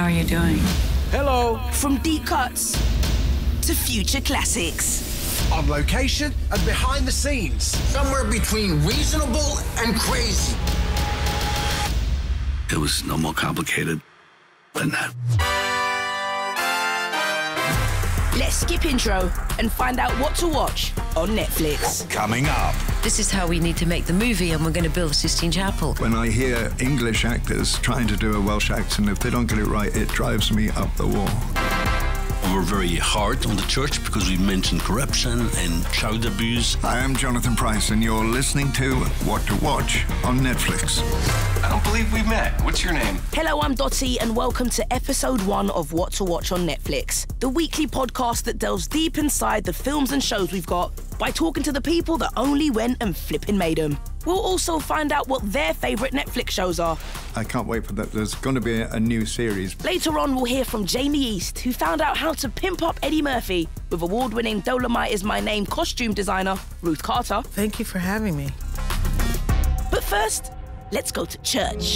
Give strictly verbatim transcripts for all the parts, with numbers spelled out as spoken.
How are you doing? Hello. From deep cuts to future classics. On location and behind the scenes. Somewhere between reasonable and crazy. It was no more complicated than that. Let's skip intro and find out what to watch on Netflix. Coming up. This is how we need to make the movie, and we're going to build a Sistine Chapel. When I hear English actors trying to do a Welsh accent, if they don't get it right, it drives me up the wall. We're very hard on the church because we mentioned corruption and child abuse. I am Jonathan Pryce, and you're listening to What to Watch on Netflix. I don't believe we've met. What's your name? Hello, I'm Dotty, and welcome to episode one of What to Watch on Netflix, the weekly podcast that delves deep inside the films and shows we've got by talking to the people that only went and flipping made them. We'll also find out what their favourite Netflix shows are. I can't wait for that. There's going to be a, a new series. Later on, we'll hear from Jamie East, who found out how to pimp up Eddie Murphy with award-winning Dolemite Is My Name costume designer Ruth Carter. Thank you for having me. But first, let's go to church.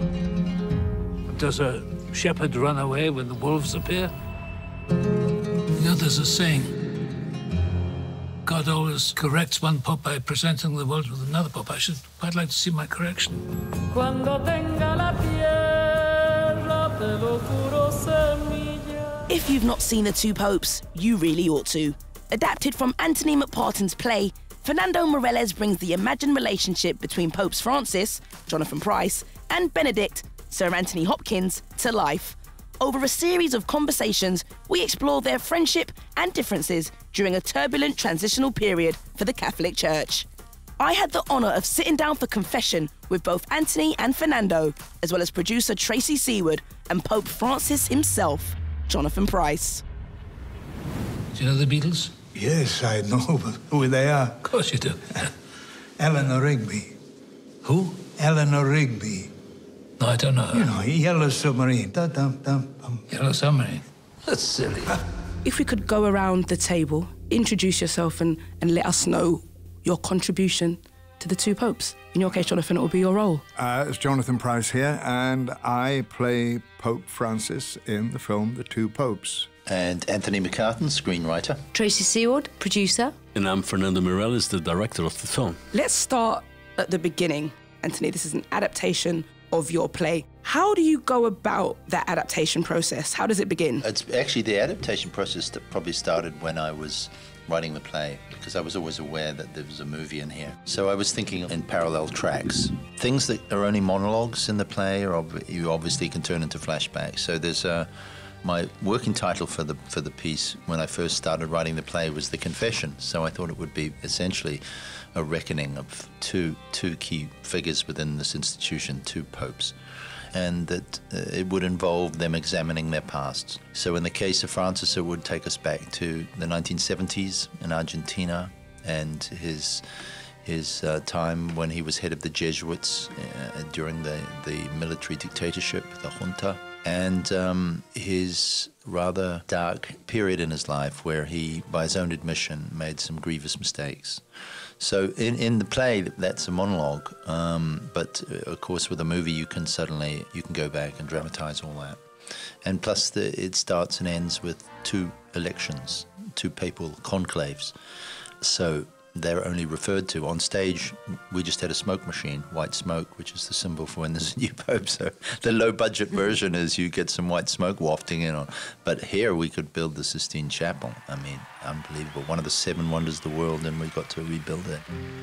Does a shepherd run away when the wolves appear? You know, there's a saying, God always corrects one pup by presenting the world with another pup. I should quite like to see my correction. If you've not seen The Two Popes, you really ought to. Adapted from Antony McCarten's play, Fernando Meirelles brings the imagined relationship between Popes Francis, Jonathan Pryce, and Benedict, Sir Anthony Hopkins, to life. Over a series of conversations, we explore their friendship and differences during a turbulent transitional period for the Catholic Church. I had the honour of sitting down for confession with both Antony and Fernando, as well as producer Tracey Seaward and Pope Francis himself, Jonathan Pryce. Do you know the Beatles? Yes, I know who they are. Of course you do. Eleanor Rigby. Who? Eleanor Rigby. No, I don't know her. You know, Yellow Submarine. Da, dum, dum, dum. Yellow Submarine? That's silly. If we could go around the table, introduce yourself and, and let us know your contribution to the two popes. In your case, Jonathan, it will be your role. Uh, it's Jonathan Pryce here, and I play Pope Francis in the film The Two Popes. And Antony McCarten, screenwriter. Tracey Seaward, producer. And I'm Fernando Meirelles, the director of the film. Let's start at the beginning. Antony, this is an adaptation of your play. How do you go about that adaptation process? How does it begin? It's actually the adaptation process that probably started when I was writing the play, because I was always aware that there was a movie in here. So I was thinking in parallel tracks. Things that are only monologues in the play, or you obviously can turn into flashbacks. So there's a my working title for the for the piece when I first started writing the play was The Confession. So I thought it would be essentially a reckoning of two two key figures within this institution, two popes, and that uh, it would involve them examining their pasts. So in the case of Francis, it would take us back to the nineteen seventies in Argentina and his his uh, time when he was head of the Jesuits uh, during the, the military dictatorship, the junta, and um, his rather dark period in his life where he, by his own admission, made some grievous mistakes. So in, in the play, that's a monologue, um, but uh, of course with a movie you can suddenly, you can go back and dramatize all that. And plus the, it starts and ends with two elections, two papal conclaves. So they're only referred to. On stage, we just had a smoke machine, white smoke, which is the symbol for when there's a new pope. So the low-budget version is you get some white smoke wafting in on. But here we could build the Sistine Chapel. I mean, unbelievable. One of the seven wonders of the world, and we got to rebuild it.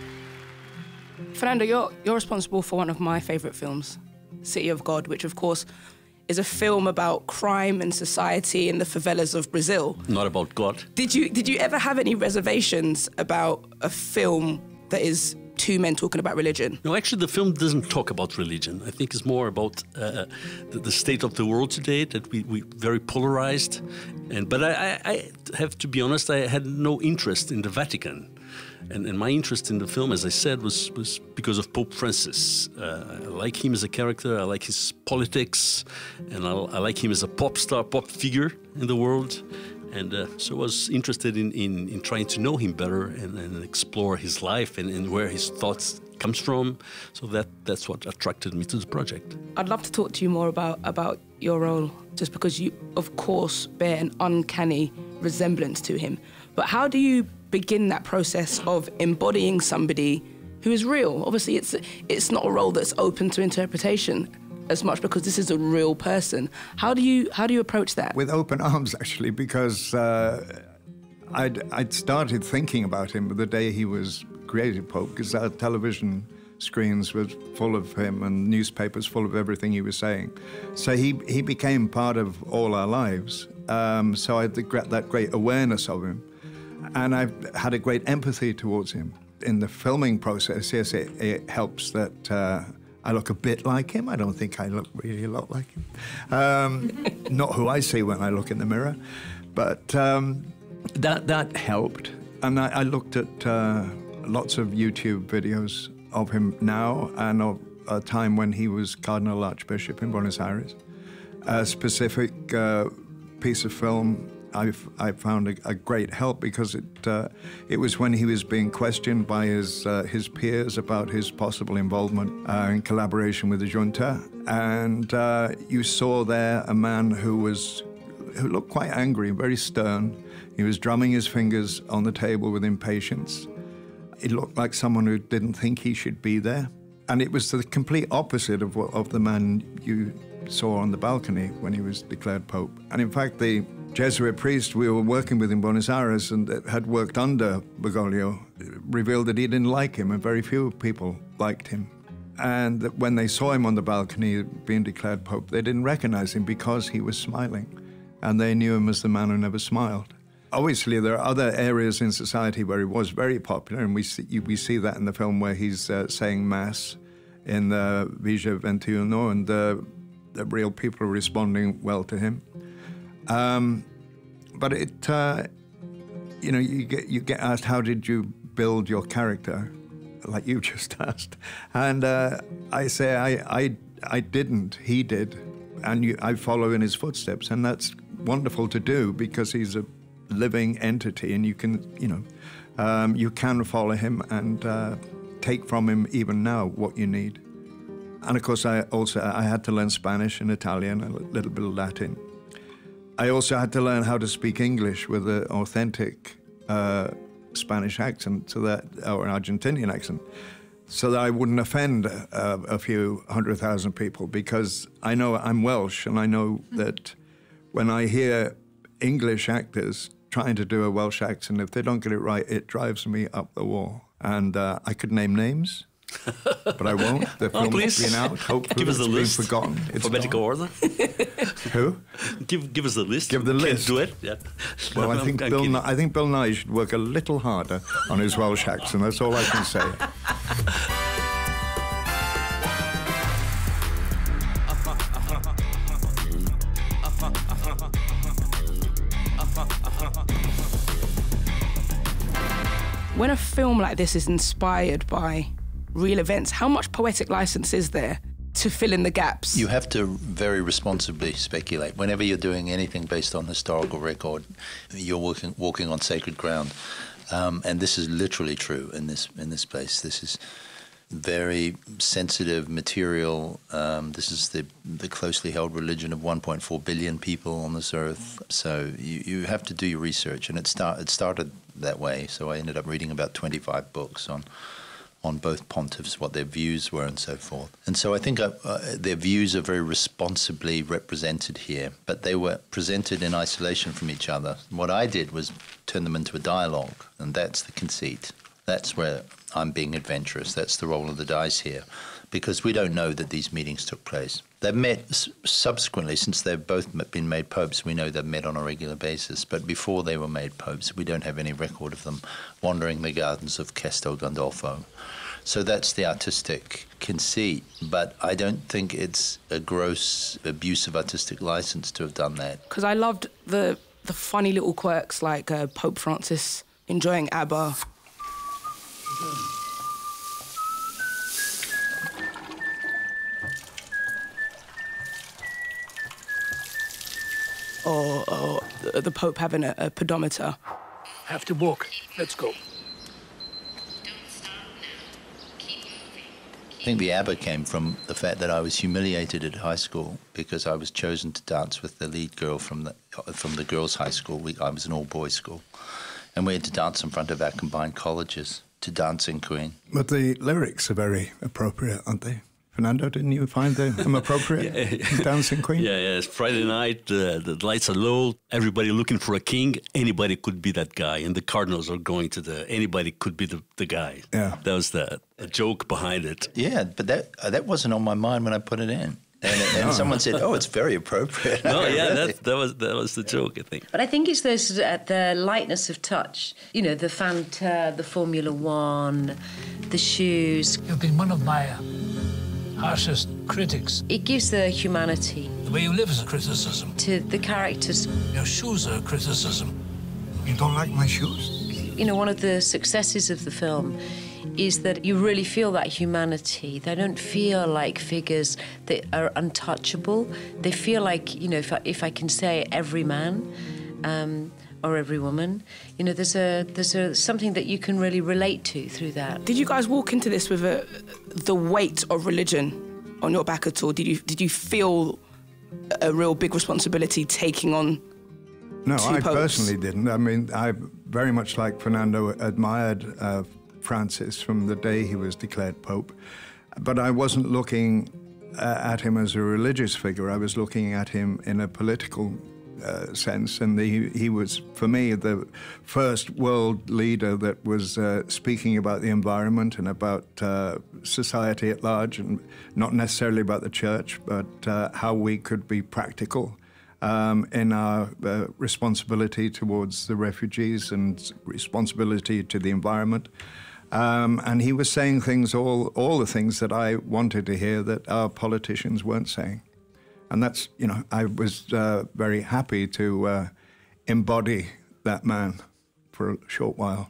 Fernando, you're, you're responsible for one of my favourite films, City of God, which, of course, is a film about crime and society in the favelas of Brazil. Not about God. Did you did you ever have any reservations about a film that is two men talking about religion? No, actually, the film doesn't talk about religion. I think it's more about uh, the, the state of the world today, that we we very polarized. And but I, I, I have to be honest, I had no interest in the Vatican. And, and my interest in the film, as I said, was, was because of Pope Francis. Uh, I like him as a character, I like his politics, and I, I like him as a pop star, pop figure in the world. And uh, so I was interested in, in, in trying to know him better and, and explore his life and, and where his thoughts comes from. So that, that's what attracted me to the project. I'd love to talk to you more about, about your role just because you, of course, bear an uncanny resemblance to him. But how do you begin that process of embodying somebody who is real? Obviously, it's it's not a role that's open to interpretation as much because this is a real person. How do you how do you approach that? With open arms, actually, because uh, I'd I'd started thinking about him the day he was created Pope, because our television screens were full of him and newspapers full of everything he was saying. So he he became part of all our lives. Um, so I had the, that great awareness of him, and I've had a great empathy towards him. In the filming process, yes, it, it helps that uh, I look a bit like him. I don't think I look really a lot like him. Um, not who I see when I look in the mirror, but um, that that helped. And I, I looked at uh, lots of YouTube videos of him now and of a time when he was Cardinal Archbishop in Buenos Aires. A specific uh, piece of film I've, I found a, a great help because it uh, it was when he was being questioned by his uh, his peers about his possible involvement uh, in collaboration with the junta, and uh, you saw there a man who was who looked quite angry, very stern. He was drumming his fingers on the table with impatience. It looked like someone who didn't think he should be there, and it was the complete opposite of what, of the man you saw on the balcony when he was declared Pope. And in fact, the Jesuit priest we were working with in Buenos Aires and that had worked under Bergoglio revealed that he didn't like him, and very few people liked him. And that when they saw him on the balcony being declared Pope, they didn't recognize him because he was smiling, and they knew him as the man who never smiled. Obviously, there are other areas in society where he was very popular, and we see, we see that in the film where he's uh, saying Mass in the Villa twenty-one, and the, the real people are responding well to him. Um, but it, uh, you know, you get you get asked, how did you build your character, like you just asked, and uh, I say I, I I didn't, he did, and you, I follow in his footsteps, and that's wonderful to do because he's a living entity, and you can, you know, um, you can follow him and uh, take from him even now what you need. And of course, I also I had to learn Spanish and Italian, a little bit of Latin. I also had to learn how to speak English with an authentic uh, Spanish accent, so that, or an Argentinian accent, so that I wouldn't offend uh, a few hundred thousand people, because I know I'm Welsh, and I know that when I hear English actors trying to do a Welsh accent, if they don't get it right, it drives me up the wall. And uh, I could name names, but I won't. The Oh, film's please. been out. Hopefully Give us it's the been list. forgotten. It's Alphabetical not. order. Who? Give give us the list. Give the Can list. do it. Yeah. Well, I I'm- think I'm Bill. kidding. Nye, I think Bill Nye should work a little harder on his Welsh accent. That's all I can say. When a film like this is inspired by real events, how much poetic license is there to fill in the gaps? You have to very responsibly speculate. Whenever you're doing anything based on historical record, you're walking, walking on sacred ground. Um, and this is literally true in this, in this place. This is very sensitive material. Um, this is the, the closely held religion of one point four billion people on this earth. So you, you have to do your research. And it, start, it started that way. So I ended up reading about twenty-five books on on both pontiffs, what their views were and so forth. And so I think uh, uh, their views are very responsibly represented here, but they were presented in isolation from each other. What I did was turn them into a dialogue, and that's the conceit. That's where I'm being adventurous. That's the roll of the dice here, because we don't know that these meetings took place. They've met s- subsequently, since they've both m- been made popes, we know they've met on a regular basis. But before they were made popes, we don't have any record of them wandering the gardens of Castel Gandolfo. So that's the artistic conceit, but I don't think it's a gross abuse of artistic license to have done that. Because I loved the the funny little quirks like uh, Pope Francis enjoying ABBA. Or, or the the Pope having a, a pedometer. Have to walk. Let's go. think the ABBA came from the fact that I was humiliated at high school because I was chosen to dance with the lead girl from the from the girls' high school. We, I was an all-boys school, and we had to dance in front of our combined colleges to Dancing Queen. But the lyrics are very appropriate, aren't they? Fernando, didn't you find them appropriate? yeah. Dancing Queen? Yeah, yeah. It's Friday night, uh, the lights are low, everybody looking for a king. Anybody could be that guy. And the Cardinals are going to the, anybody could be the, the guy. Yeah. That was the a joke behind it. Yeah, but that uh, that wasn't on my mind when I put it in. And, and someone said, oh, it's very appropriate. No, yeah, really? that, that was that was the joke, I think. But I think it's those, uh, the lightness of touch. You know, the Panther, the Formula One, the shoes. You've been one of my uh, harshest critics. It gives the humanity. The way you live is a criticism. To the characters. Your shoes are a criticism. You don't like my shoes? You know, one of the successes of the film is that you really feel that humanity. They don't feel like figures that are untouchable. They feel like, you know, if I, if I can say every man um, or every woman, you know, there's a there's a something that you can really relate to through that. Did you guys walk into this with a, the weight of religion on your back at all? Did you did you feel a real big responsibility taking on No, two I popes? personally didn't. I mean, I very much like Fernando admired uh, Francis from the day he was declared Pope, but I wasn't looking uh, at him as a religious figure. I was looking at him in a political uh, sense, and the, he was, for me, the first world leader that was uh, speaking about the environment and about uh, society at large, and not necessarily about the church, but uh, how we could be practical Um, in our uh, responsibility towards the refugees and responsibility to the environment. Um, and he was saying things, all, all the things that I wanted to hear that our politicians weren't saying. And that's, you know, I was uh, very happy to uh, embody that man for a short while.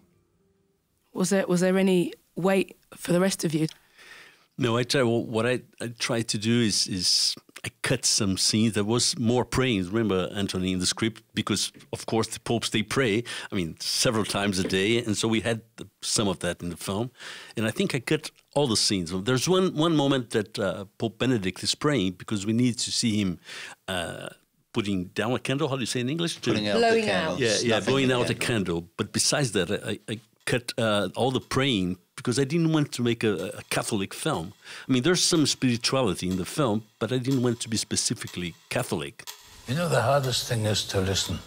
Was there was there any weight for the rest of you? No, I try. Well, what I, I try to do is is I cut some scenes. There was more praying. Remember, Antony, in the script, because of course the popes, they pray. I mean, several times a day, and so we had the, some of that in the film. And I think I cut all the scenes. There's one one moment that uh, Pope Benedict is praying because we need to see him Uh, putting down a candle. How do you say in English? Putting out Blowing the candle. out. Yeah, yeah, blowing out a candle. candle. But besides that, I, I cut uh, all the praying because I didn't want to make a, a Catholic film. I mean, there's some spirituality in the film, but I didn't want to be specifically Catholic. You know, the hardest thing is to listen,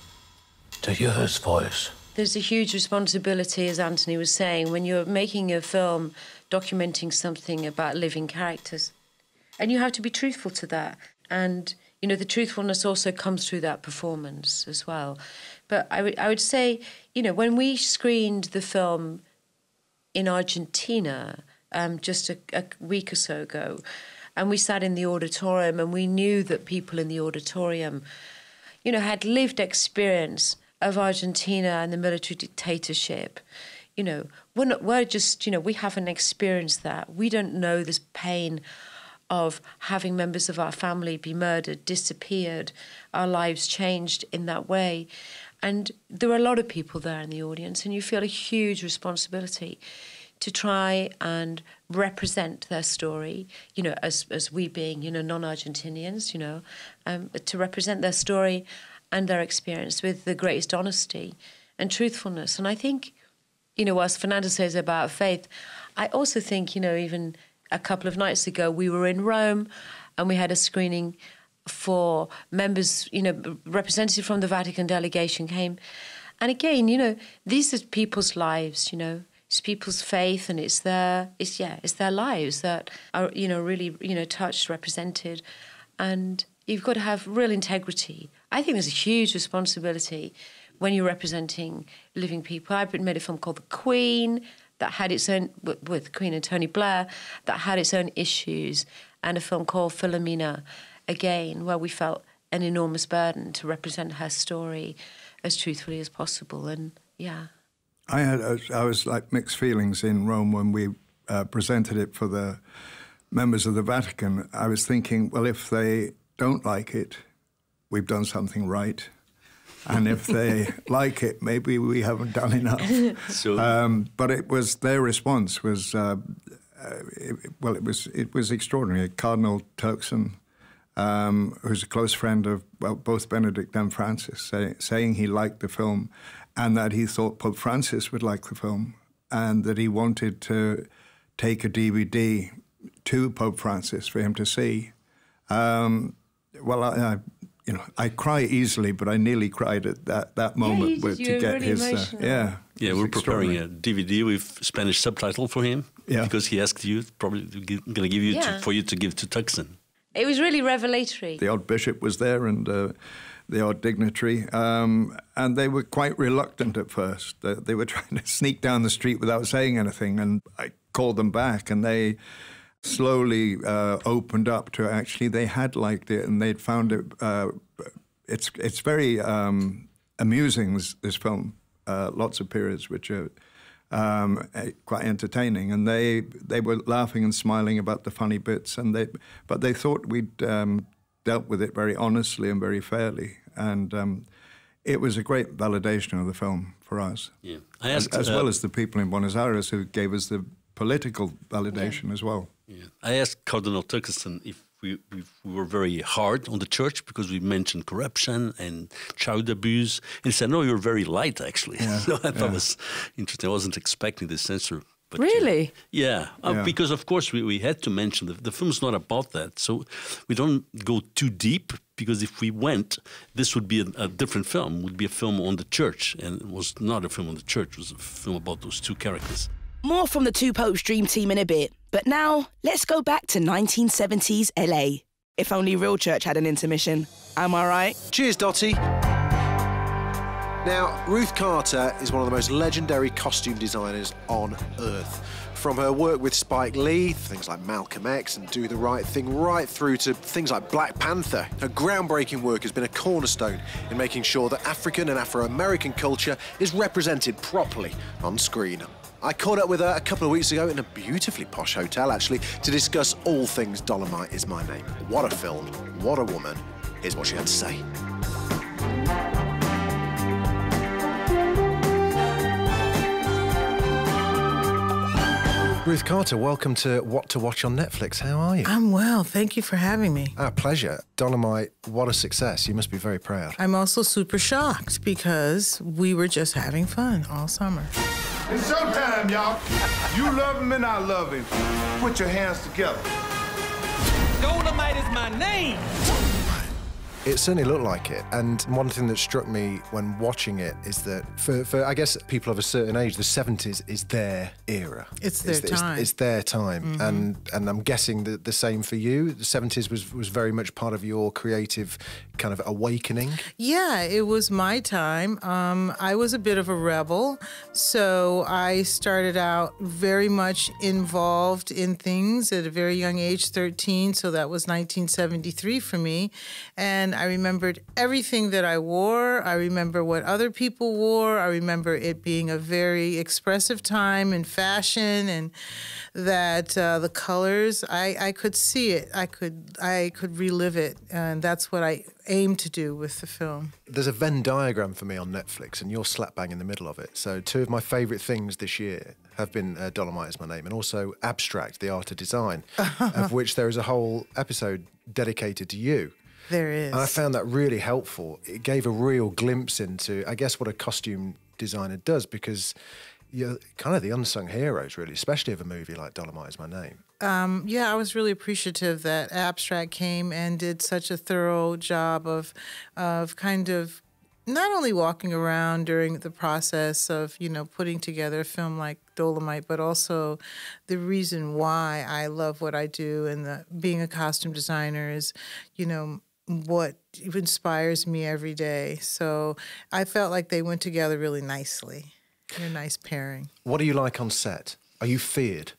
to hear his voice. There's a huge responsibility, as Antony was saying, when you're making a film documenting something about living characters. And you have to be truthful to that. And, you know, the truthfulness also comes through that performance as well. But I, I would say, you know, when we screened the film in Argentina um, just a, a week or so ago, and we sat in the auditorium and we knew that people in the auditorium, you know, had lived experience of Argentina and the military dictatorship. You know, we're, not, we're just, you know, we haven't experienced that. We don't know this pain of having members of our family be murdered, disappeared, our lives changed in that way. And there were a lot of people there in the audience, and you feel a huge responsibility to try and represent their story, you know, as as we being, you know, non-Argentinians, you know, um, to represent their story and their experience with the greatest honesty and truthfulness. And I think, you know, whilst Fernando says about faith, I also think, you know, even a couple of nights ago, we were in Rome and we had a screening for members, you know, representatives from the Vatican delegation came. And again, you know, these are people's lives, you know, it's people's faith, and it's their, it's, yeah, it's their lives that are, you know, really, you know, touched, represented. And you've got to have real integrity. I think there's a huge responsibility when you're representing living people. I've made a film called The Queen, that had its own, with Queen and Tony Blair, that had its own issues, and a film called Philomena, again, where we felt an enormous burden to represent her story as truthfully as possible. And, yeah. I had, I was like mixed feelings in Rome when we uh, presented it for the members of the Vatican. I was thinking, well, if they don't like it, we've done something right. And if they like it, maybe we haven't done enough. So, um, but it was, their response was uh, uh, it, well, it was it was extraordinary. Cardinal Turkson, um, who's a close friend of well, both Benedict and Francis, say, saying he liked the film, and that he thought Pope Francis would like the film, and that he wanted to take a D V D to Pope Francis for him to see. Um, well, I, I, you know, I cry easily, but I nearly cried at that, that moment yeah, with, to get really his. Uh, yeah, yeah, we're preparing a D V D with Spanish subtitle for him. Yeah. Because he asked you, probably going to give you Yeah. to, for you to give to Tuxon. It was really revelatory. The odd bishop was there, and uh, the odd dignitary, um, and they were quite reluctant at first. They, they were trying to sneak down the street without saying anything, and I called them back, and they slowly uh, opened up to actually they had liked it, and they'd found it. Uh, it's it's very um, amusing, this, this film. Uh, lots of periods which are um, quite entertaining, and they they were laughing and smiling about the funny bits, and they but they thought we'd um, dealt with it very honestly and very fairly, and um, it was a great validation of the film for us. Yeah, I asked, as, as uh, well as the people in Buenos Aires who gave us the political validation Yeah. as well. Yeah. I asked Cardinal Turkson if we, if we were very hard on the church because we mentioned corruption and child abuse. And he said, no, you're very light, actually. Yeah. So I thought Yeah. it was interesting. I wasn't expecting this censor. But, uh, Really? yeah, uh, Yeah. because, of course, we, we had to mention the, the film's not about that. So we don't go too deep, because if we went, this would be a, a different film. It would be a film on the church. And it was not a film on the church. It was a film about those two characters. More from the Two Popes Dream Team in a bit. But now, let's go back to nineteen seventies L A. If only real church had an intermission. Am I right? Cheers, Dotty. Now, Ruth Carter is one of the most legendary costume designers on Earth. From her work with Spike Lee, things like Malcolm X and Do the Right Thing, right through to things like Black Panther, her groundbreaking work has been a cornerstone in making sure that African and Afro-American culture is represented properly on screen. I caught up with her a couple of weeks ago in a beautifully posh hotel, actually, to discuss all things Dolemite Is My Name. What a film, what a woman. Here's what she had to say. Ruth Carter, welcome to What to Watch on Netflix. How are you? I'm well. Thank you for having me. Our pleasure. Dolemite, what a success. You must be very proud. I'm also super shocked because we were just having fun all summer. It's showtime, y'all. You love him and I love him. Put your hands together. Dolemite is my name. It certainly looked like it, and one thing that struck me when watching it is that for, for I guess people of a certain age, the seventies is their era. It's their it's, time. It's, it's their time, Mm-hmm. and and I'm guessing that the same for you. The seventies was was very much part of your creative kind of awakening. Yeah, it was my time. Um, I was a bit of a rebel, so I started out very much involved in things at a very young age, thirteen, so that was nineteen seventy-three for me, and I remembered everything that I wore. I remember what other people wore. I remember it being a very expressive time in fashion, and that uh, the colors, I, I could see it. I could I could relive it, and that's what I aim to do with the film. There's a Venn diagram for me on Netflix, and you're slap bang in the middle of it. So two of my favourite things this year have been uh, Dolemite Is My Name, and also Abstract, the art of design, of which there is a whole episode dedicated to you. There is. And I found that really helpful. It gave a real glimpse into, I guess, what a costume designer does, because you're kind of the unsung heroes, really, especially of a movie like Dolemite Is My Name. Um, yeah, I was really appreciative that Abstract came and did such a thorough job of, of kind of not only walking around during the process of, you know, putting together a film like Dolemite, but also the reason why I love what I do, and the, being a costume designer is, you know, what inspires me every day. So I felt like they went together really nicely. They're a nice pairing. What are you like on set? Are you feared?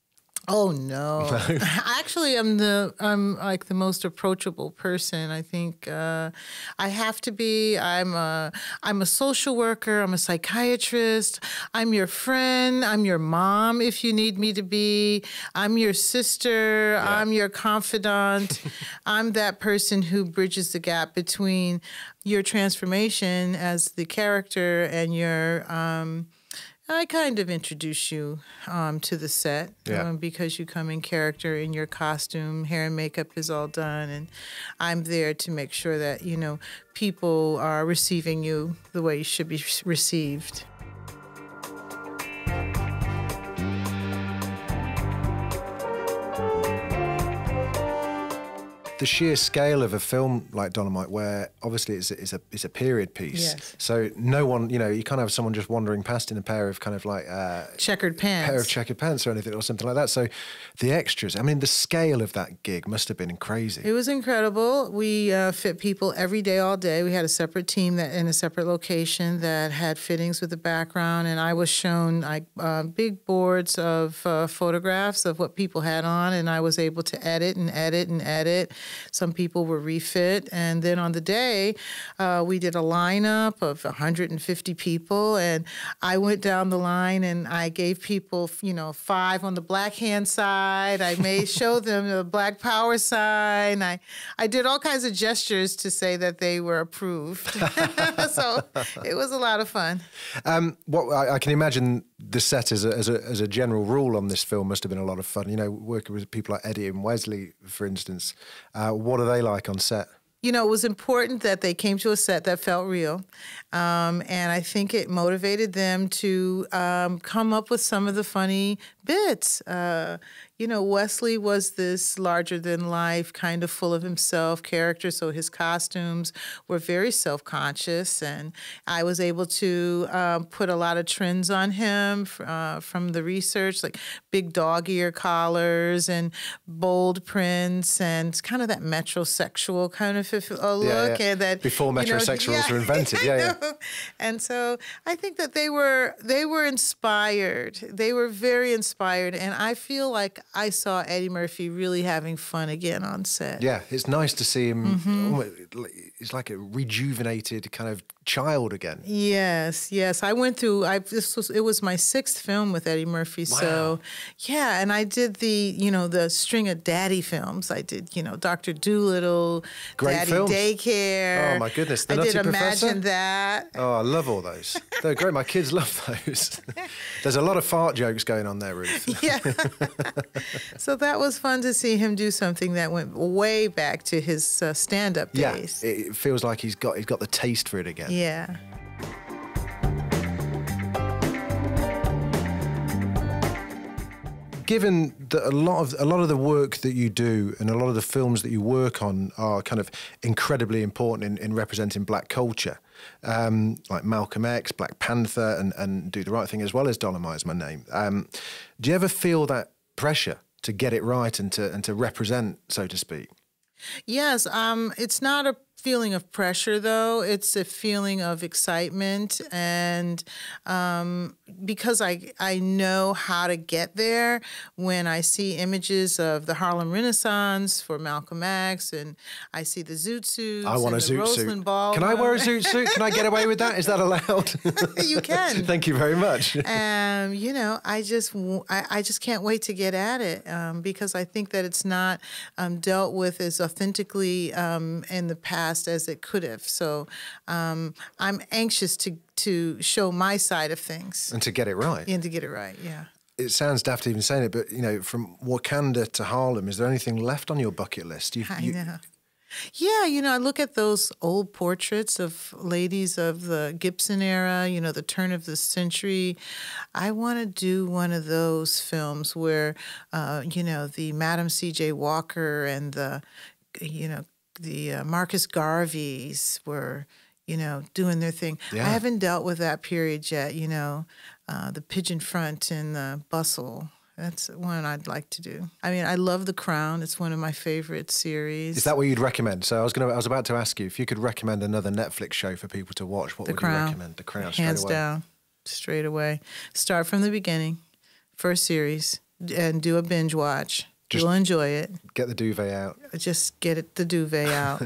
Oh no! no. Actually, I'm the I'm like the most approachable person. I think uh, I have to be. I'm a I'm a social worker. I'm a psychiatrist. I'm your friend. I'm your mom if you need me to be. I'm your sister. Yeah. I'm your confidant. I'm that person who bridges the gap between your transformation as the character and your. Um, I kind of introduce you um, to the set yeah. um, because you come in character in your costume, hair and makeup is all done, and I'm there to make sure that, you know, people are receiving you the way you should be received. The sheer scale of a film like Dolemite, where obviously it's a, it's a, it's a period piece. Yes. So no one, you know, you can't have someone just wandering past in a pair of kind of like... Uh, checkered pants. pair of checkered pants or anything or something like that. So the extras, I mean, the scale of that gig must have been crazy. It was incredible. We uh, fit people every day, all day. We had a separate team that in a separate location that had fittings with the background, and I was shown like uh, big boards of uh, photographs of what people had on, and I was able to edit and edit and edit. Some people were refit, and then on the day, uh, we did a lineup of one hundred fifty people, and I went down the line and I gave people, you know, five on the black hand side. I made show them the Black Power sign. I I did all kinds of gestures to say that they were approved. So it was a lot of fun. Um, what I, I can imagine the set as a, as a as a general rule on this film must have been a lot of fun. You know, working with people like Eddie and Wesley, for instance. Uh, what are they like on set? You know, it was important that they came to a set that felt real. Um, and I think it motivated them to um, come up with some of the funny bits. Uh, you know, Wesley was this larger-than-life, kind of full of himself character, so his costumes were very self-conscious, and I was able to um, put a lot of trends on him uh, from the research, like big dog ear collars and bold prints, and kind of that metrosexual kind of uh, look. Yeah, yeah. And that before metrosexuals you know, yeah, were invented, yeah, yeah. And so I think that they were they were inspired. They were very inspired, and I feel like I saw Eddie Murphy really having fun again on set. Yeah, it's nice to see him. Mm-hmm. Almost, it's like a rejuvenated kind of child again. Yes, yes. I went through. I this was it was my sixth film with Eddie Murphy. Wow. So, yeah, and I did the you know the string of daddy films. I did you know Doctor Dolittle, Great Daddy films. Daycare. Oh my goodness, The I Nutty did Professor. Imagine That. Oh, I love all those. They're great. My kids love those. There's a lot of fart jokes going on there, Ruth. Yeah. So that was fun to see him do something that went way back to his uh, stand-up days. Yeah, it feels like he's got he's got the taste for it again. Yeah. Given that a lot of a lot of the work that you do and a lot of the films that you work on are kind of incredibly important in, in representing black culture, um, like Malcolm X, Black Panther, and, and Do the Right Thing, as well as Dolemite Is My Name. Um, do you ever feel that pressure to get it right and to and to represent, so to speak? Yes, um, it's not a feeling of pressure, though. It's a feeling of excitement, and um, because I I know how to get there when I see images of the Harlem Renaissance for Malcolm X, and I see the zoot suits. I want a zoot suit. Can I wear a zoot suit? Can I get away with that? Is that allowed? You can. Thank you very much. Um, you know, I just I, I just can't wait to get at it um, because I think that it's not um, dealt with as authentically um, in the past as it could have. So um, I'm anxious to to show my side of things. And to get it right. And to get it right, yeah. It sounds daft even saying it, but, you know, from Wakanda to Harlem, is there anything left on your bucket list? You've, I you, know. Yeah, you know, I look at those old portraits of ladies of the Gibson era, you know, the turn of the century. I want to do one of those films where, uh, you know, the Madam C J Walker and the, you know, the uh, Marcus Garveys were, you know, doing their thing. Yeah. I haven't dealt with that period yet, you know, uh, the pigeon front and the bustle. That's one I'd like to do. I mean, I love The Crown. It's one of my favorite series. Is that what you'd recommend? So I was gonna, I was about to ask you if you could recommend another Netflix show for people to watch. What The would Crown. you recommend? The Crown, Hands straight away. down, straight away. Start from the beginning, first series, and do a binge watch. Just You'll enjoy it. Get the duvet out. Just get it, the duvet out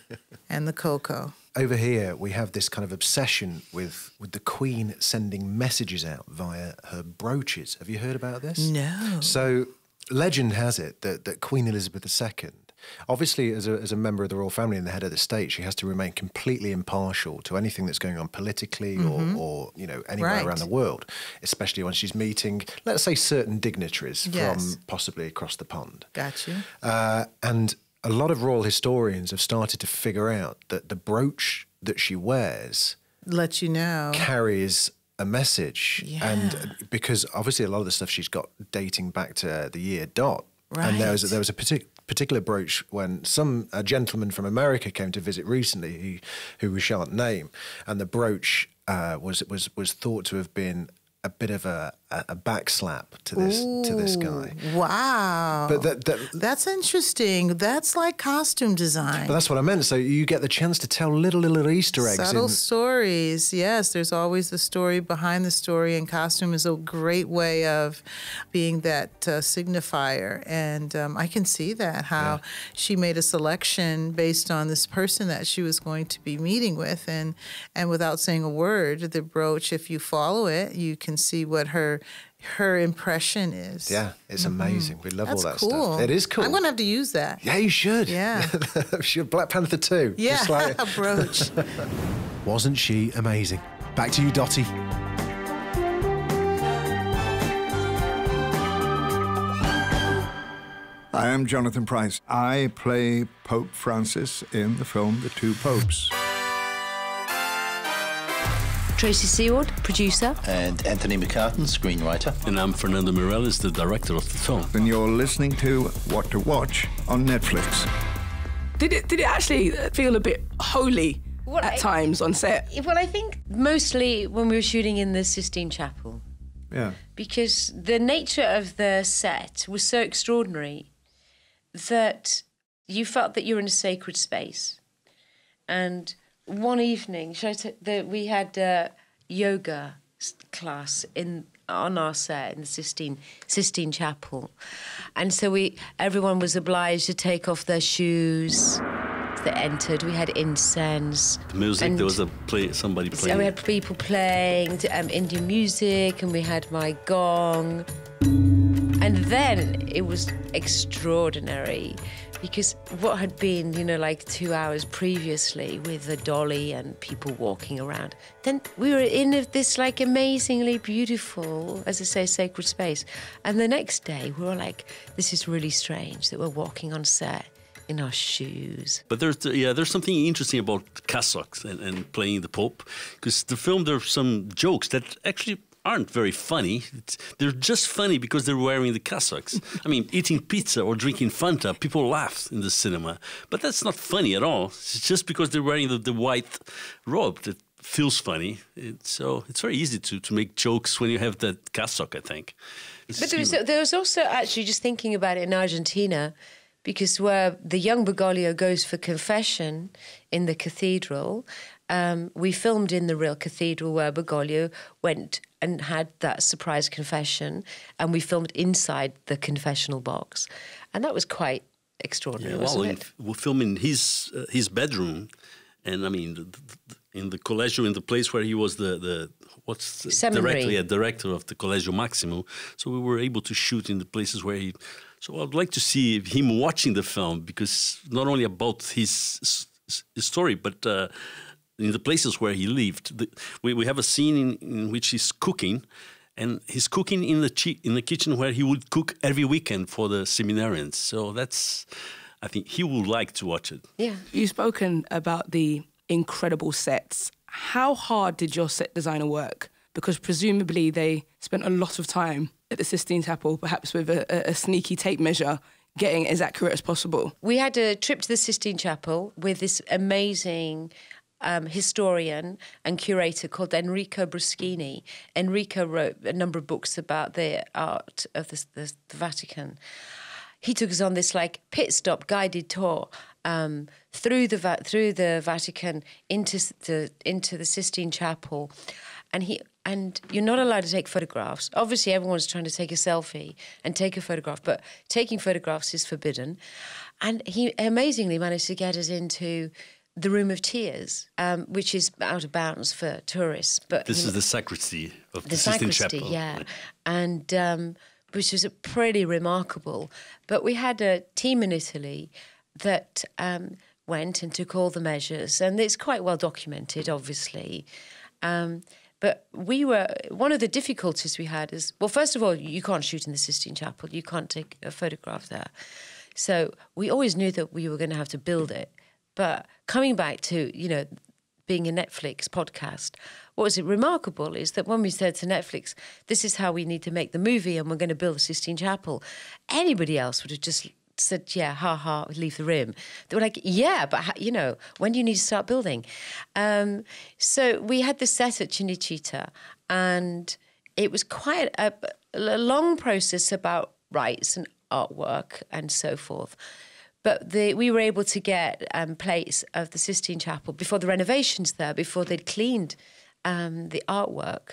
and the cocoa. Over here, we have this kind of obsession with, with the Queen sending messages out via her brooches. Have you heard about this? No. So legend has it that, that Queen Elizabeth the Second Obviously, as a, as a member of the royal family and the head of the state, she has to remain completely impartial to anything that's going on politically Mhm. or, or, you know, anywhere Right. around the world, especially when she's meeting, let's say, certain dignitaries Yes. from possibly across the pond. Got you. Uh, and a lot of royal historians have started to figure out that the brooch that she wears Let you know. carries a message. Yeah. And because obviously a lot of the stuff she's got dating back to the year dot. And there was, Right. there was a partic- particular brooch when some a gentleman from America came to visit recently, who, who we shan't name, and the brooch uh, was was was thought to have been a bit of a, a, a backslap to this to this guy. Ooh, Wow. But that, that That's interesting. That's like costume design. but that's what I meant. So you get the chance to tell little little Easter eggs. Subtle in, stories. Yes, there's always the story behind the story, and costume is a great way of being that uh, signifier. And um, I can see that, how Yeah. she made a selection based on this person that she was going to be meeting with. And, and without saying a word, the brooch, if you follow it, you can see what her her impression is. Yeah, it's amazing. We love That's all that cool. stuff. It is cool. I'm going to have to use that. Yeah, you should. Yeah. Should Black Panther two. Yeah, Just like... a brooch. Wasn't she amazing? Back to you, Dotty. I am Jonathan Pryce. I play Pope Francis in the film The Two Popes. Tracey Seaward, producer. And Antony McCarten, screenwriter. And I'm Fernando Meirelles, the director of the film. And you're listening to What to Watch on Netflix. Did it, did it actually feel a bit holy Well, at I- times on set? Well, I think mostly when we were shooting in the Sistine Chapel, Yeah. because the nature of the set was so extraordinary that you felt that you were in a sacred space. And one evening, should I t- the, we had a yoga s- class in on our set in the Sistine Sistine Chapel, and so we everyone was obliged to take off their shoes. They entered. We had incense. The music, and there was a play, somebody so playing. we had people playing um, Indian music, and we had my gong. And then it was extraordinary because what had been, you know, like two hours previously with the dolly and people walking around, then we were in this like amazingly beautiful, as I say, sacred space. And the next day we were like, this is really strange that we're walking on set in our shoes. But there's yeah, there's something interesting about cassocks and, and playing the Pope, because the film there are some jokes that actually aren't very funny. It's, they're just funny because they're wearing the cassocks. I mean, eating pizza or drinking Fanta, people laugh in the cinema, but that's not funny at all. It's just because they're wearing the, the white robe that feels funny. It, so it's very easy to, to make jokes when you have that cassock, I think. It's But there was, there was also actually just thinking about it in Argentina, because where the young Bergoglio goes for confession in the cathedral, um, we filmed in the real cathedral where Bergoglio went and had that surprise confession, and we filmed inside the confessional box. And that was quite extraordinary, Yeah, wasn't well, it? we film in his uh, his bedroom, and I mean, the, the, in the Collegio, in the place where he was the the what's the Seminary. director, yeah, director of the Collegio Maximo. So we were able to shoot in the places where he. So I'd like to see him watching the film, because not only about his, his story, but uh, in the places where he lived. The, we we have a scene in, in which he's cooking. And he's cooking in the chi- in the kitchen where he would cook every weekend for the seminarians. So that's, I think he would like to watch it. Yeah. You've spoken about the incredible sets. How hard did your set designer work? Because presumably they spent a lot of time at the Sistine Chapel, perhaps with a, a, a sneaky tape measure, getting it as accurate as possible. We had a trip to the Sistine Chapel with this amazing Um, historian and curator called Enrico Bruschini. Enrico wrote a number of books about the art of the, the, the Vatican. He took us on this like pit stop guided tour um, through the Va- through the Vatican into the into the Sistine Chapel, and he and you're not allowed to take photographs. Obviously, everyone's trying to take a selfie and take a photograph, but taking photographs is forbidden. And he amazingly managed to get us into the Room of Tears, um, which is out of bounds for tourists. But This he, is the sacristy of the, the Sistine sacristy, Chapel. yeah, and um, which was pretty remarkable. But we had a team in Italy that um, went and took all the measures, and it's quite well documented, obviously. Um, but we were, one of the difficulties we had is, well, first of all, you can't shoot in the Sistine Chapel. You can't take a photograph there. So we always knew that we were going to have to build it. But coming back to, you know, being a Netflix podcast, what was remarkable is that when we said to Netflix, this is how we need to make the movie and we're going to build the Sistine Chapel, anybody else would have just said, yeah, ha, ha, leave the room. They were like, yeah, but, you know, when do you need to start building? Um, so we had this set at Cinecittà, and it was quite a, a long process about rights and artwork and so forth. But the, we were able to get um, plates of the Sistine Chapel before the renovations there, before they'd cleaned um, the artwork.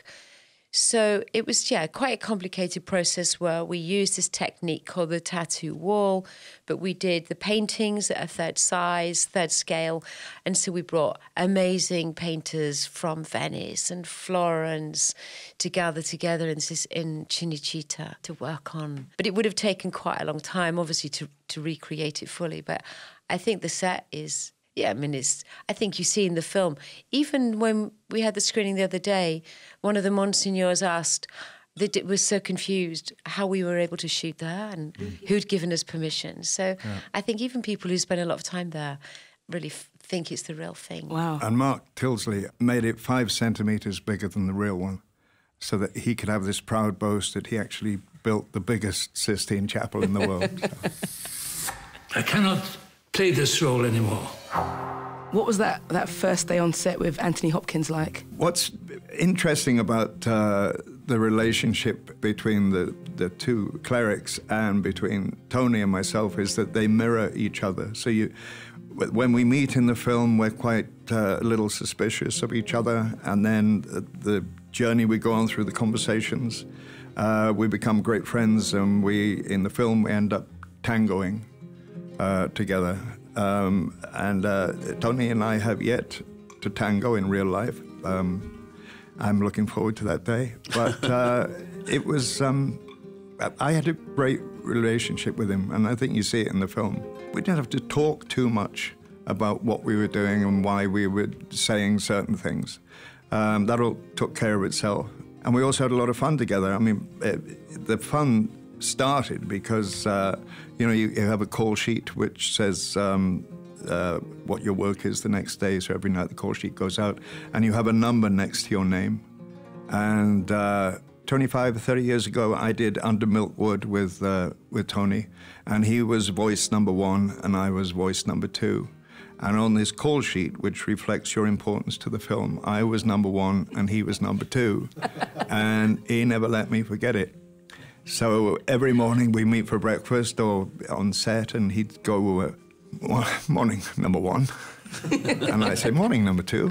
So it was, yeah, quite a complicated process where we used this technique called the tattoo wall, but we did the paintings at a third size, third scale, and so we brought amazing painters from Venice and Florence to gather together in, in Cinecittà to work on. But it would have taken quite a long time, obviously, to, to recreate it fully, but I think the set is... Yeah, I mean, it's, I think you see in the film, even when we had the screening the other day, one of the monsignors asked, they d- was so confused how we were able to shoot there and mm. who'd given us permission. So yeah. I think even people who spend a lot of time there really f- think it's the real thing. Wow. And Mark Tilsley made it five centimetres bigger than the real one so that he could have this proud boast that he actually built the biggest Sistine Chapel in the world. So. I cannot play this role anymore. What was that, that first day on set with Anthony Hopkins like? What's interesting about uh, the relationship between the, the two clerics and between Tony and myself is that they mirror each other. So you, when we meet in the film, we're quite uh, a little suspicious of each other, and then the, the journey we go on through the conversations, uh, we become great friends, and we, in the film, we end up tangoing uh, together. Um, and uh, Tony and I have yet to tango in real life. Um, I'm looking forward to that day. But uh, it was, um, I had a great relationship with him, and I think you see it in the film. We didn't have to talk too much about what we were doing and why we were saying certain things. Um, that all took care of itself. And we also had a lot of fun together. I mean, it, the fun started because, uh, you know, you, you have a call sheet which says um, uh, what your work is the next day, so every night the call sheet goes out, and you have a number next to your name. And uh, twenty-five, thirty years ago, I did Under Milkwood with, uh, with Tony, and he was voice number one, and I was voice number two. And on this call sheet, which reflects your importance to the film, I was number one, and he was number two. And he never let me forget it. So every morning we meet for breakfast or on set, and he'd go, uh, morning, number one. And I say, morning, number two.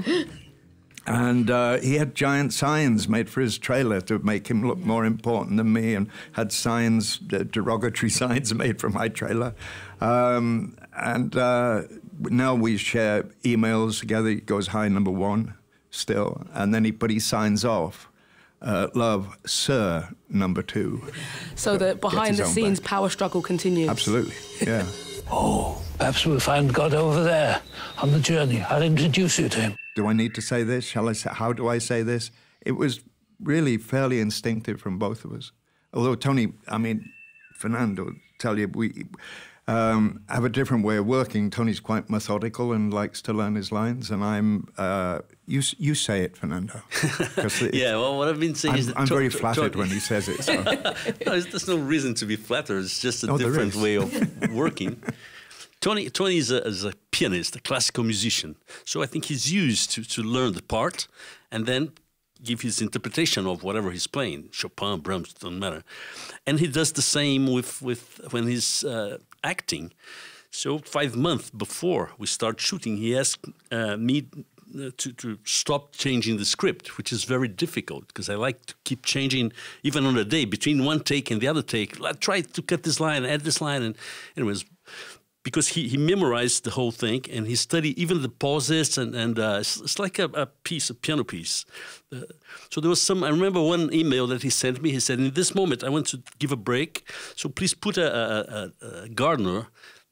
And uh, he had giant signs made for his trailer to make him look more important than me, and had signs, uh, derogatory signs made for my trailer. Um, and uh, now we share emails together. He goes, hi, number one, still. And then he, but he signs off. Uh, love, Sir, number two. So the behind-the-scenes power struggle continues. Absolutely, yeah. Oh, perhaps we'll find God over there on the journey. I'll introduce you to him. Do I need to say this? Shall I say, how do I say this? It was really fairly instinctive from both of us. Although Tony, I mean, Fernando, tell you, we um, have a different way of working. Tony's quite methodical and likes to learn his lines, and I'm, uh, you you say it, Fernando. Yeah, well, what I've been saying I'm, is that... I'm to, very to, flattered to, when he says it. So. No, there's no reason to be flattered. It's just a No, different way of working. Tony, Tony is, a, is a pianist, a classical musician. So I think he's used to, to learn the part and then give his interpretation of whatever he's playing. Chopin, Brahms, doesn't matter. And he does the same with, with when he's uh, acting. So five months before we start shooting, he asked uh, me to, to stop changing the script, which is very difficult because I like to keep changing even on a day between one take and the other take. I try to cut this line, add this line, and anyways, because he, he memorized the whole thing and he studied even the pauses and, and uh, it's, it's like a, a piece, a piano piece. Uh, so there was some, I remember one email that he sent me. He said, in this moment, I want to give a break. So please put a, a, a, a gardener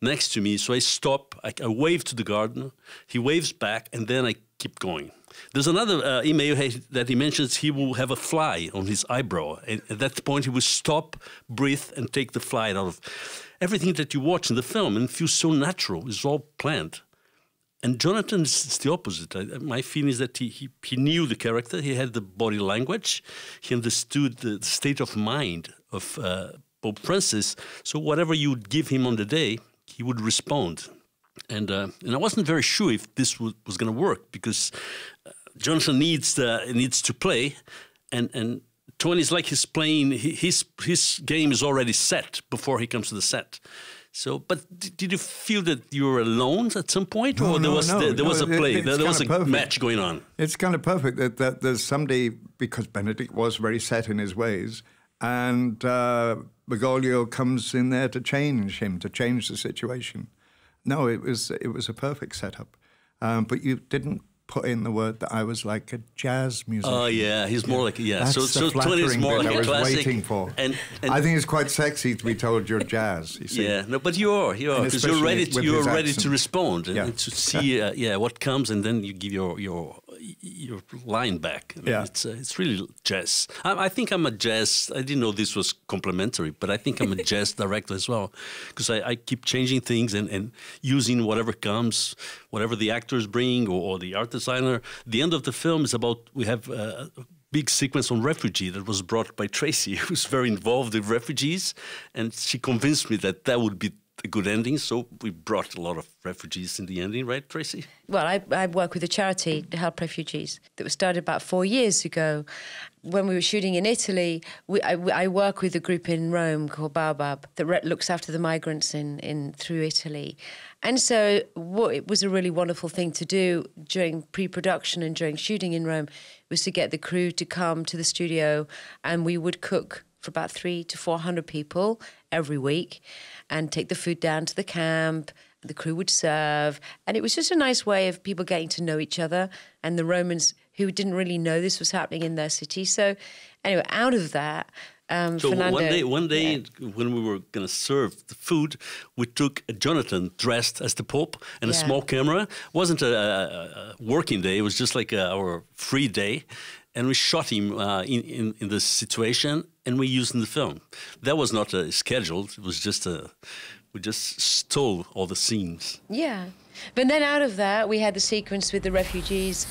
next to me. So I stop, I, I wave to the gardener, he waves back, and then I keep going. There's another uh, email that he mentions he will have a fly on his eyebrow. And at that point, he will stop, breathe, and take the fly out of everything that you watch in the film, and it feels so natural. It's all planned. And Jonathan is the opposite. I, my feeling is that he, he, he knew the character, he had the body language, he understood the, the state of mind of uh, Pope Francis. So whatever you would give him on the day, he would respond. And uh, and I wasn't very sure if this was, was going to work, because uh, Jonathan needs uh, needs to play, and and Tony's like he's playing his his game is already set before he comes to the set. So, but did you feel that you were alone at some point, no, or there no, was no, there, there no, was a play, it, there, there was a perfect. match going on? It's kind of perfect that, that there's somebody, because Benedict was very set in his ways, and uh, Bergoglio comes in there to change him, to change the situation. No, it was it was a perfect setup, um, but you didn't put in the word that I was like a jazz musician. Oh yeah, he's more like yeah. That's so the so Tony is more bit like I a was classic. waiting for. And, and I think it's quite sexy to be told you're jazz. You see. Yeah, no, but you are, you are, And because you're ready. To, with you're his ready accent. to respond and Yeah. to see, uh, yeah, what comes, and then you give your your your line back. I mean, Yeah. it's uh, it's really jazz. I, I think I'm a jazz. I didn't know this was complimentary, but I think I'm a jazz director as well, because I, I keep changing things and, and using whatever comes, whatever the actors bring or, or the art designer. The end of the film is about we have. Uh, big sequence on refugee that was brought by Tracey, who's very involved in refugees, and she convinced me that that would be a good ending, so we brought a lot of refugees in the ending, right, Tracey? Well, I, I work with a charity to help refugees that was started about four years ago. When we were shooting in Italy, we, I, I work with a group in Rome called Baobab that re- looks after the migrants in, in through Italy. And so what, it was a really wonderful thing to do during pre-production and during shooting in Rome, was to get the crew to come to the studio, and we would cook for about three to four hundred people every week and take the food down to the camp. The crew would serve, and it was just a nice way of people getting to know each other, and the Romans who didn't really know this was happening in their city. So anyway, out of that, um, so Fernando, one day, one day yeah. when we were going to serve the food, we took Jonathan dressed as the Pope and Yeah. a small camera. It wasn't a, a, a working day; it was just like a, our free day, and we shot him uh, in, in in this situation, and we used in the film. That was not uh, scheduled; it was just a. We just stole all the scenes. Yeah. But then out of that, we had the sequence with the refugees.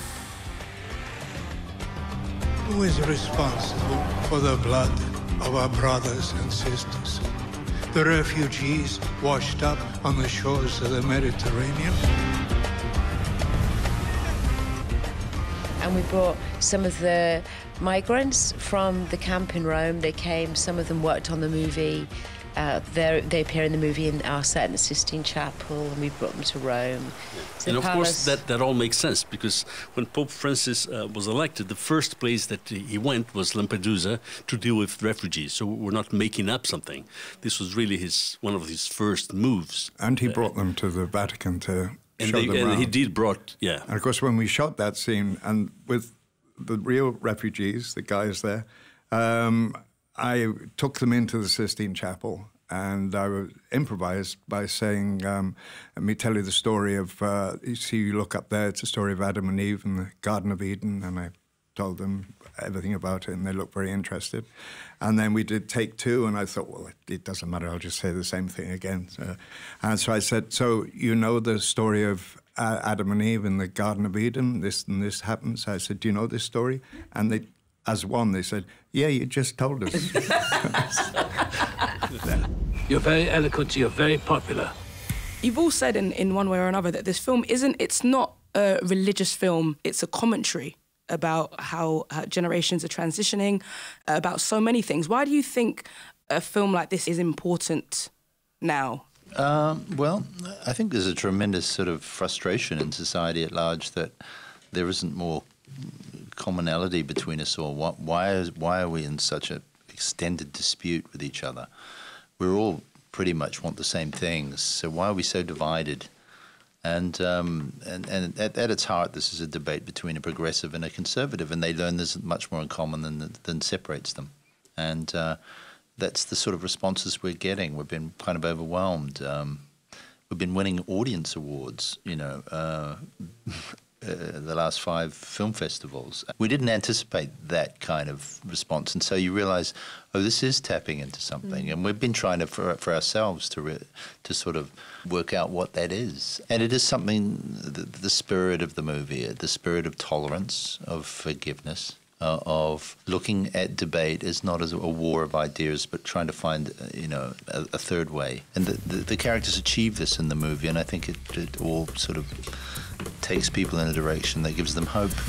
Who is responsible for the blood of our brothers and sisters? The refugees washed up on the shores of the Mediterranean? And we brought some of the migrants from the camp in Rome. They came, some of them worked on the movie. Uh, they appear in the movie in our set in the Sistine Chapel, and we brought them to Rome. To and of Palace. course, that, that all makes sense, because when Pope Francis uh, was elected, the first place that he went was Lampedusa to deal with refugees. So we're not making up something. This was really his one of his first moves. And he brought them to the Vatican to and show they, them and around. he did brought, yeah. And of course, when we shot that scene, and with the real refugees, the guys there, um, I took them into the Sistine Chapel, and I was improvised by saying, um, let me tell you the story of, uh, you see, you look up there, it's the story of Adam and Eve in the Garden of Eden, and I told them everything about it, and they looked very interested. And then we did take two, and I thought, well, it, it doesn't matter, I'll just say the same thing again. So, and so I said, so you know the story of uh, Adam and Eve in the Garden of Eden, this and this happens? I said, do you know this story? And they, as one, they said, yeah, you just told us. You're very eloquent, you're very popular. You've all said in, in one way or another that this film isn't, it's not a religious film, it's a commentary about how uh, generations are transitioning, uh, about so many things. Why do you think a film like this is important now? Um, well, I think there's a tremendous sort of frustration in society at large that there isn't more commonality between us all. Why, why, is, why are we in such an extended dispute with each other? We all pretty much want the same things, so why are we so divided? And um, and, and at, at its heart, this is a debate between a progressive and a conservative, and they learn there's much more in common than than separates them. And uh, that's the sort of responses we're getting. We've been kind of overwhelmed. Um, we've been winning audience awards, you know, uh, uh, the last five film festivals. We didn't anticipate that kind of response, and so you realise, oh, this is tapping into something, mm. and we've been trying to, for, for ourselves to re to sort of work out what that is. And it is something, the, the spirit of the movie, the spirit of tolerance, of forgiveness, uh, of looking at debate as not as a war of ideas, but trying to find, uh, you know, a, a third way. And the, the, the characters achieve this in the movie, and I think it, it all sort of takes people in a direction that gives them hope.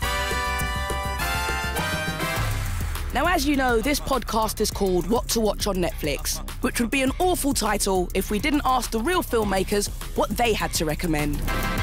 Now, as you know, this podcast is called What to Watch on Netflix, which would be an awful title if we didn't ask the real filmmakers what they had to recommend.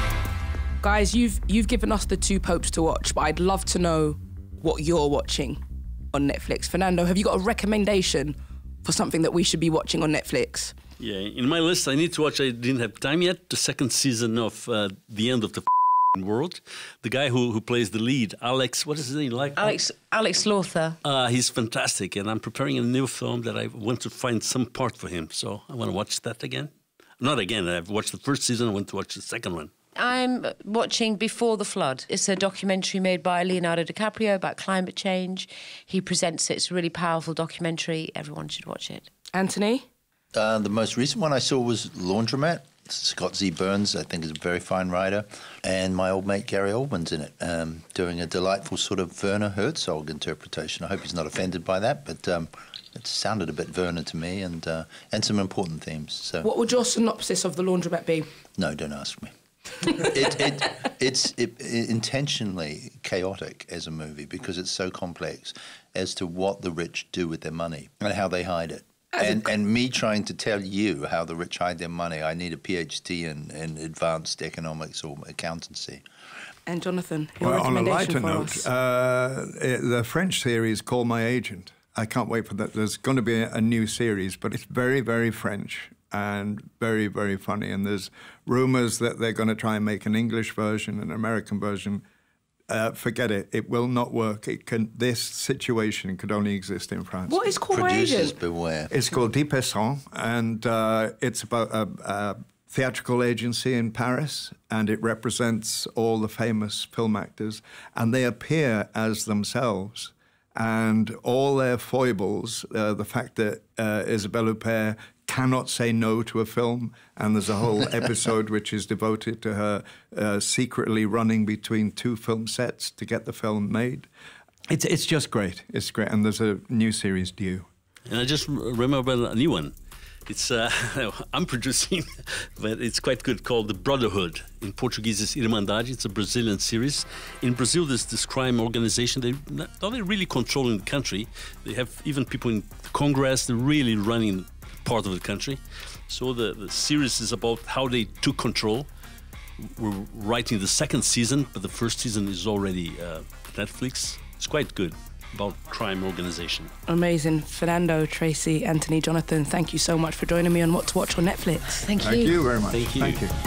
Guys, you've you've given us the two popes to watch, but I'd love to know what you're watching on Netflix. Fernando, have you got a recommendation for something that we should be watching on Netflix? Yeah, in my list, I need to watch, I didn't have time yet, the second season of uh, The End of the World. The guy who, who plays the lead, Alex, what is his name? Like Alex Alex Lothar. Uh, he's fantastic, and I'm preparing a new film that I want to find some part for him, so I want to watch that again. Not again, I've watched the first season, I want to watch the second one. I'm watching Before the Flood. It's a documentary made by Leonardo DiCaprio about climate change. He presents it. It's a really powerful documentary. Everyone should watch it. Anthony? Uh, the most recent one I saw was Laundromat. Scott Z. Burns, I think, is a very fine writer. And my old mate Gary Oldman's in it, um, doing a delightful sort of Werner Herzog interpretation. I hope he's not offended by that, but um, it sounded a bit Werner to me, and, uh, and some important themes. So, what would your synopsis of The Laundromat be? No, don't ask me. it, it, it's it, it intentionally chaotic as a movie because it's so complex as to what the rich do with their money and how they hide it. And, and me trying to tell you how the rich hide their money, I need a PhD in, in advanced economics or accountancy. And Jonathan, your well, on a lighter recommendation for note, us? Uh, the French series Call My Agent. I can't wait for that. There's going to be a, a new series, but it's very, very French and very, very funny. And there's rumours that they're going to try and make an English version, an American version. Uh, forget it. It will not work. It can. This situation could only exist in France. What is Call My Agent? Beware. It's called Dix Personnes, and uh, it's about a, a theatrical agency in Paris, and it represents all the famous film actors, and they appear as themselves. And all their foibles, uh, the fact that uh, Isabelle Huppert cannot say no to a film, and there's a whole episode which is devoted to her uh, secretly running between two film sets to get the film made. It's, it's just great. It's great, and there's a new series due. And I just remember a new one. It's uh, I'm producing, but it's quite good, called The Brotherhood. In Portuguese, it's Irmandade. It's a Brazilian series. In Brazil, there's this crime organization. They're not only really controlling the country, they have even people in Congress. They're really running part of the country. So the, the series is about how they took control. We're writing the second season, but the first season is already uh, Netflix. It's quite good. About crime organization. Amazing. Fernando, Tracey, Anthony, Jonathan, thank you so much for joining me on What to Watch on Netflix. Thank you. Thank you very much. Thank you. Thank you.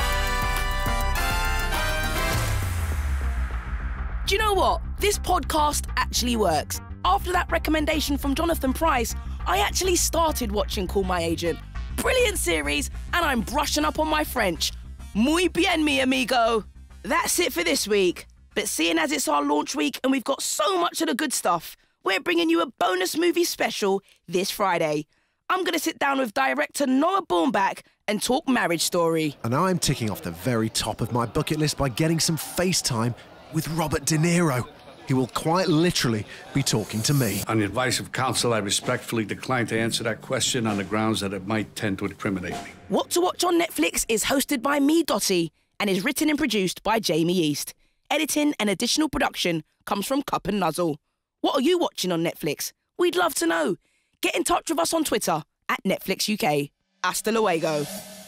Do you know what? This podcast actually works. After that recommendation from Jonathan Pryce, I actually started watching Call My Agent. Brilliant series, and I'm brushing up on my French. Muy bien, mi amigo. That's it for this week. But seeing as it's our launch week and we've got so much of the good stuff, we're bringing you a bonus movie special this Friday. I'm going to sit down with director Noah Baumbach and talk Marriage Story. And I'm ticking off the very top of my bucket list by getting some FaceTime with Robert De Niro. He will quite literally be talking to me. On the advice of counsel, I respectfully decline to answer that question on the grounds that it might tend to incriminate me. What to Watch on Netflix is hosted by me, Dotty, and is written and produced by Jamie East. Editing and additional production comes from Cup and Nuzzle. What are you watching on Netflix? We'd love to know. Get in touch with us on Twitter at Netflix U K. Hasta luego.